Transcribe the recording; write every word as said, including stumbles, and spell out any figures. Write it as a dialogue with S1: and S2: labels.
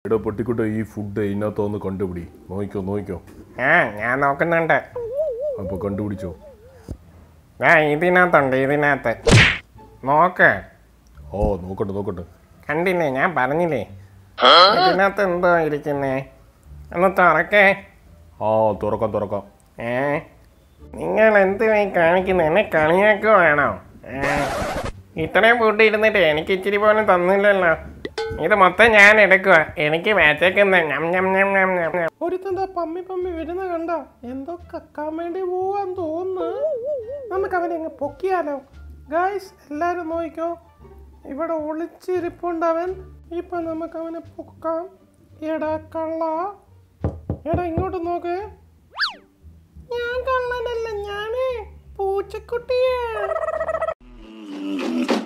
S1: എടാ പട്ടിക്കുട്ട ഈ ഫുഡ് ഇതിനകത്തൊന്ന് കണ്ടുപിടി. നോക്കിക്കോ നോക്കിക്കോ.
S2: ആ ഞാൻ നോക്കുന്നുണ്ട്.
S1: അപ്പൊ കണ്ടുപിടിച്ചോ.
S2: ആ ഇതിനകത്തുണ്ട്, ഇതിനകത്ത് നോക്ക്.
S1: ഓ നോക്കട്ടെ നോക്കട്ടെ.
S2: കണ്ടില്ലേ, ഞാൻ പറഞ്ഞില്ലേ ഇതിനകത്ത് എന്തോ ഇരിക്കുന്നേ. ഒന്ന് തുറക്കേ.
S1: ആ തുറക്കാം തുറക്കാം.
S2: ഏ നിങ്ങൾ എന്തുവായി കാണിക്കുന്നത്? എന്നെ കളിയാക്കുവാണോ? ഇത്രയും ഫുഡ് ഇരുന്നിട്ട് എനിക്ക് ഇച്ചിരി പോലും തന്നില്ലല്ലോ. ഇത് മൊത്തം ഞാൻ എടുക്കുക. എനിക്ക് വേച്ചേക്കുന്ന ഞം ഞം ഞം ഞം ഞം.
S3: ഒരുത്തെന്താ പമ്മി പമ്മി വരുന്ന കണ്ട, എന്തോ കക്കാൻ വേണ്ടി പോവാൻ തോന്നുന്നു. നമുക്ക് അവനെ അങ്ങ് പൊക്കിയാലോ? ഗായ്സ് എല്ലാരും നോക്കിക്കോ, ഇവിടെ ഒളിച്ചിരിപ്പുണ്ടവൻ. ഇപ്പൊ നമുക്ക് അവനെ പൊക്കാം. എടാ കള്ള, എടാ ഇങ്ങോട്ട് നോക്ക്. ഞാൻ കള്ളനല്ല, ഞാനേ പൂച്ചക്കുട്ടിയാ.